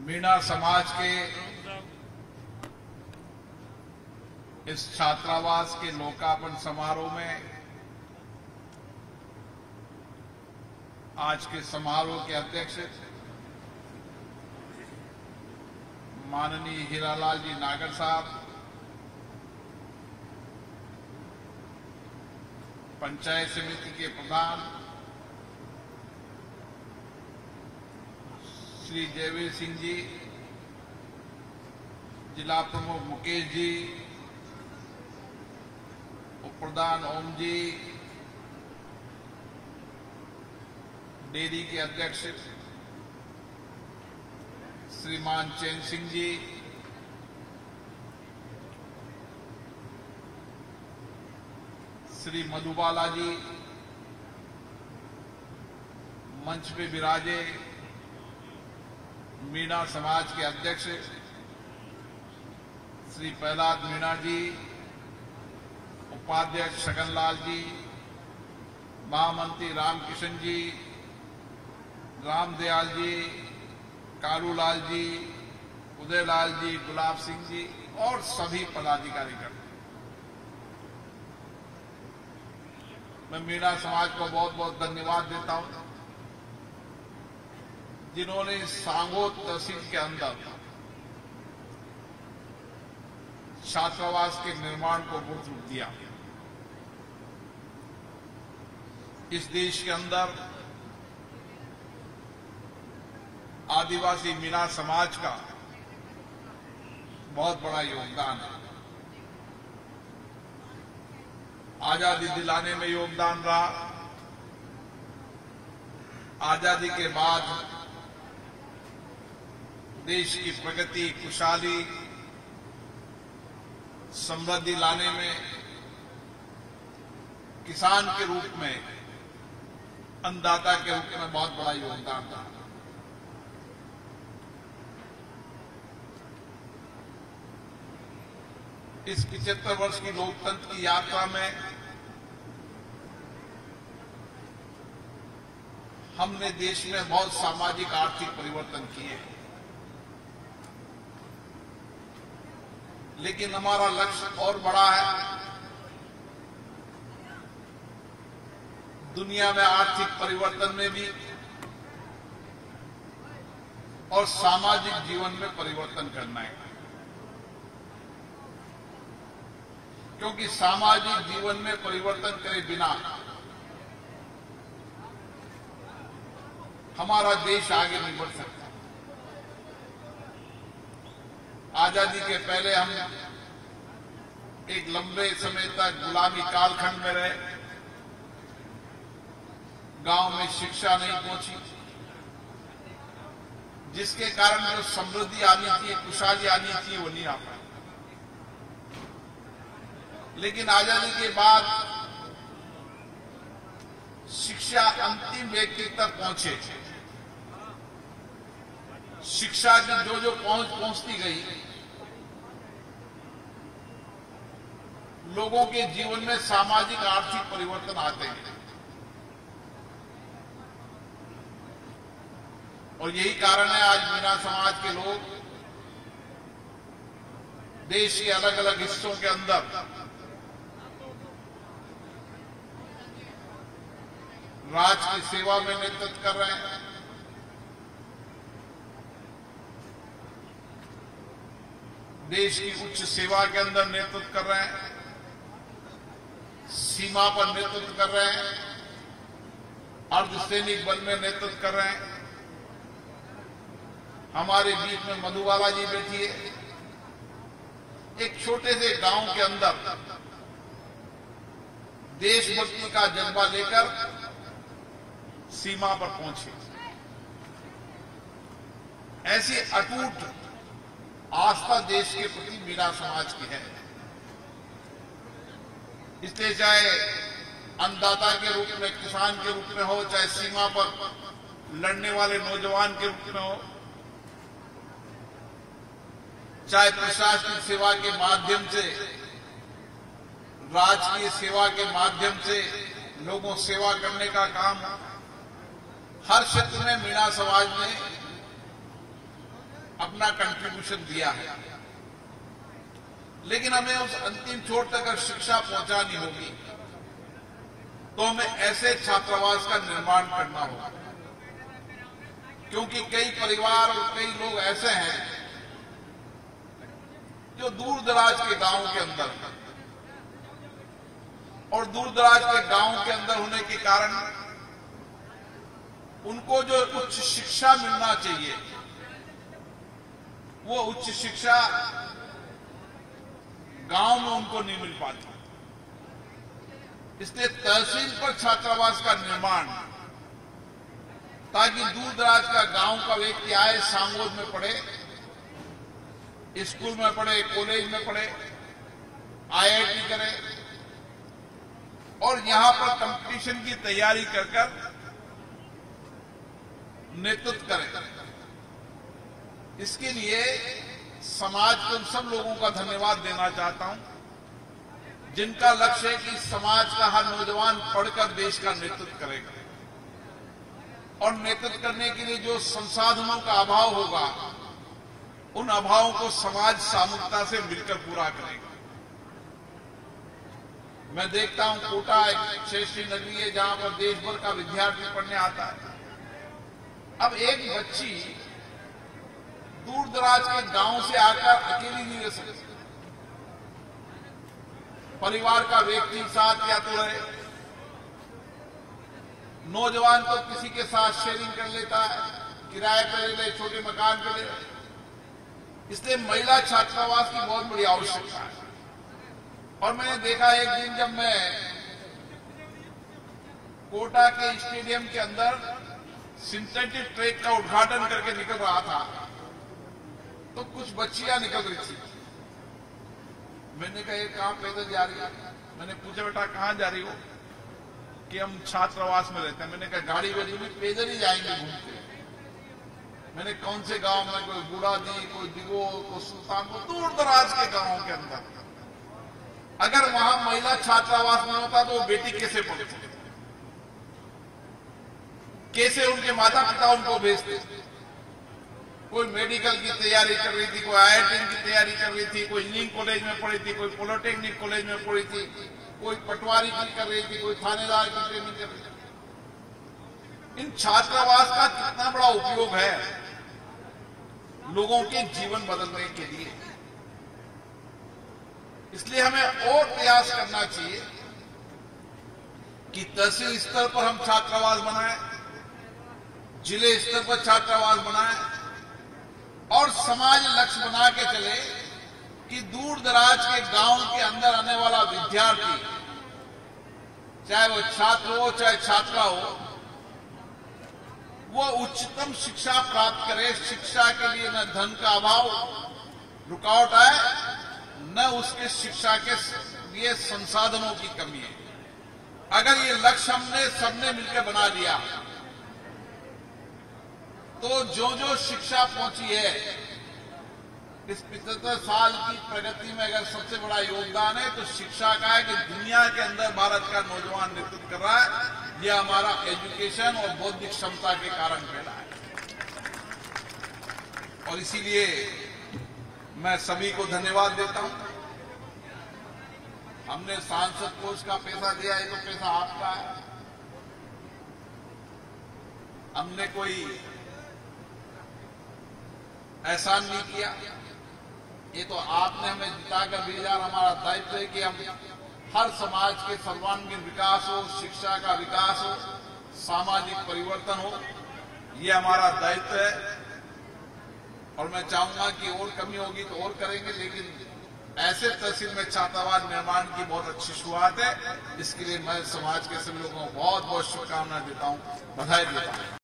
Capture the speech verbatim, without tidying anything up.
मीणा समाज के इस छात्रावास के लोकार्पण समारोह में आज के समारोह के अध्यक्ष माननीय हीरालाल जी नागर साहब, पंचायत समिति के प्रधान श्री जयवीर सिंह जी, जिला प्रमुख मुकेश जी, उप प्रधान ओम जी, डेयरी के अध्यक्ष श्रीमान चैन सिंह जी, श्री मधुबाला जी, मंच पे विराजे मीणा समाज के अध्यक्ष श्री प्रहलाद मीणा जी, उपाध्यक्ष छगनलाल जी, महामंत्री रामकिशन जी, रामदयाल जी, कालूलाल जी, उदयलाल जी, गुलाब सिंह जी और सभी पदाधिकारी। मैं मीणा समाज को बहुत बहुत धन्यवाद देता हूं जिन्होंने सांगोद तहसील के अंदर छात्रावास के निर्माण को मूर्त रूप दिया। इस देश के अंदर आदिवासी मीणा समाज का बहुत बड़ा योगदान है। आजादी दिलाने में योगदान रहा। आजादी के बाद देश की प्रगति, खुशहाली, समृद्धि लाने में किसान के रूप में, अन्नदाता के रूप में बहुत बड़ा योगदान था। इस पचहत्तर वर्ष की लोकतंत्र की यात्रा में हमने देश में बहुत सामाजिक आर्थिक परिवर्तन किए, लेकिन हमारा लक्ष्य और बड़ा है। दुनिया में आर्थिक परिवर्तन में भी और सामाजिक जीवन में परिवर्तन करना है, क्योंकि सामाजिक जीवन में परिवर्तन करे बिना हमारा देश आगे नहीं बढ़ सकता। आजादी के पहले हम एक लंबे समय तक गुलामी कालखंड में रहे। गांव में शिक्षा नहीं पहुंची, जिसके कारण जो समृद्धि आनी चाहिए, खुशहाली आनी चाहिए, वो नहीं आ पाई। लेकिन आजादी के बाद शिक्षा अंतिम व्यक्ति तक पहुंचे। शिक्षा की जो जो पहुंच पहुंचती गई, लोगों के जीवन में सामाजिक आर्थिक परिवर्तन आते हैं। और यही कारण है आज मीणा समाज के लोग देश के अलग अलग हिस्सों के अंदर राज की सेवा में नेतृत्व कर रहे हैं। देश की उच्च सेवा के अंदर नेतृत्व कर रहे हैं, सीमा पर नेतृत्व कर रहे हैं, अर्धसैनिक बल में नेतृत्व कर रहे हैं। हमारे बीच में मधुबाला जी बैठी है, एक छोटे से गांव के अंदर देशभक्ति का जज्बा लेकर सीमा पर पहुंचे। ऐसी अटूट आस्था देश के प्रति मीणा समाज की है। इसलिए चाहे अन्नदाता के रूप में, किसान के रूप में हो, चाहे सीमा पर लड़ने वाले नौजवान के रूप में हो, चाहे प्रशासनिक सेवा के माध्यम से, राजकीय सेवा के माध्यम से लोगों सेवा करने का काम, हर क्षेत्र में मीणा समाज ने अपना कंट्रीब्यूशन दिया है, लेकिन हमें उस अंतिम छोर तक अगर शिक्षा पहुंचानी होगी तो हमें ऐसे छात्रावास का निर्माण करना होगा, क्योंकि कई परिवार और कई लोग ऐसे हैं जो दूर दराज के गांव के अंदर, और दूर दराज के गांव के अंदर होने के कारण उनको जो उच्च शिक्षा मिलना चाहिए वो उच्च शिक्षा गांव में उनको नहीं मिल पाती। इसलिए तहसील पर छात्रावास का निर्माण, ताकि दूर दराज का गांव का व्यक्ति आए, सांगोद में पढ़े, स्कूल में पढ़े, कॉलेज में पढ़े, आईआईटी करे और यहां पर कंपटीशन की तैयारी कर कर नेतृत्व करे। इसके लिए समाज के उन सब लोगों का धन्यवाद देना चाहता हूं जिनका लक्ष्य है कि समाज का हर नौजवान पढ़कर देश का नेतृत्व करेगा, और नेतृत्व करने के लिए जो संसाधनों का अभाव होगा उन अभावों को समाज सामूहिकता से मिलकर पूरा करेगा। मैं देखता हूं कोटा एक श्रेष्ठ नगरी है जहां पर देश भर का विद्यार्थी पढ़ने आता है। अब एक बच्ची दूर दराज के गांव से आकर अकेली नहीं रह सकती, परिवार का व्यक्ति साथ या तो रहे, नौजवान तो किसी के साथ शेयरिंग कर लेता है, किराए पर ले ले, छोटे मकान पर ले ले। इसलिए महिला छात्रावास की बहुत बड़ी आवश्यकता है। और मैंने देखा एक दिन जब मैं कोटा के स्टेडियम के अंदर सिंथेटिक ट्रैक का उद्घाटन करके निकल रहा था तो कुछ बच्चियां निकल रही थी। मैंने कहा ये कहां पैदल जा रही है? मैंने पूछा बेटा कहां जा रही हो? कि हम छात्रावास में रहते हैं। मैंने कहा गाड़ी वाली भी पैदल ही जाएंगे घूमते। मैंने कौन से गांव में, कोई बुढ़ादी, कोई दिगो, कोई सुल्तानपुर, दूर दराज के गांवों के अंदर अगर वहां महिला छात्रावास में होता तो वो बेटी कैसे पढ़ती, कैसे उनके माता पिता उनको भेजते? कोई मेडिकल की तैयारी कर रही थी, कोई आईआईटी की तैयारी कर रही थी, कोई इंजीनियरिंग कॉलेज में पढ़ी थी, कोई पॉलिटेक्निक कॉलेज में पढ़ी थी, कोई पटवारी की कर रही थी, कोई थानेदार की ट्रेनिंग कर रही थी। इन छात्रावास का कितना बड़ा उपयोग है लोगों के जीवन बदलने के लिए। इसलिए हमें और प्रयास करना चाहिए कि तहसील स्तर पर हम छात्रावास बनाएं, जिले स्तर पर छात्रावास बनाएं और समाज लक्ष्य बना के चले कि दूर दराज के गांव के अंदर आने वाला विद्यार्थी, चाहे वो छात्र हो चाहे छात्रा हो, वो उच्चतम शिक्षा प्राप्त करे। शिक्षा के लिए न धन का अभाव रुकावट आए, न उसके शिक्षा के लिए संसाधनों की कमी है। अगर ये लक्ष्य हमने सबने मिलकर बना लिया तो जो जो शिक्षा पहुंची है इस पिछहत्तर साल की प्रगति में अगर सबसे बड़ा योगदान है तो शिक्षा का है कि दुनिया के अंदर भारत का नौजवान नेतृत्व कर रहा है। यह हमारा एजुकेशन और बौद्धिक क्षमता के कारण पैदा है। और इसीलिए मैं सभी को धन्यवाद देता हूं। हमने सांसद कोष का पैसा दिया, ये तो पैसा आपका है। हमने कोई एहसान नहीं किया, ये तो आपने हमें जिताकर भेजा। हमारा दायित्व है कि हम हर समाज के सर्वांगीण विकास हो, शिक्षा का विकास हो, सामाजिक परिवर्तन हो, ये हमारा दायित्व है। और मैं चाहूंगा कि और कमी होगी तो और करेंगे, लेकिन ऐसे तहसील में छात्रावास निर्माण की बहुत अच्छी शुरुआत है। इसके लिए मैं समाज के सभी लोगों को बहुत बहुत शुभकामनाएं देता हूं, बधाई देता हूं।